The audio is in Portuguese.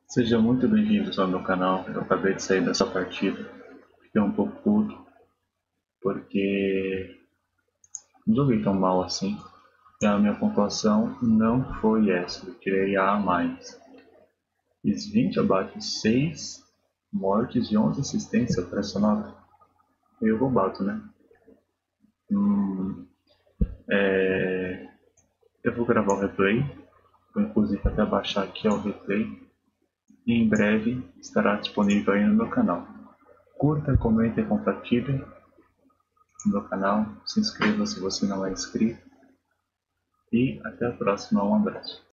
Sejam muito bem-vindos ao meu canal. Eu acabei de sair dessa partida. Fiquei um pouco puto porque não joguei tão mal assim. E a minha pontuação não foi essa. Eu tirei A mais. Fiz 20 abates, 6 mortes e 11 assistências para essa nota. Meio roubado, né? Eu vou gravar o replay. Vou inclusive até baixar aqui o replay. E em breve estará disponível aí no meu canal. Curta, comente e compartilhe no meu canal, se inscreva se você não é inscrito e até a próxima, um abraço.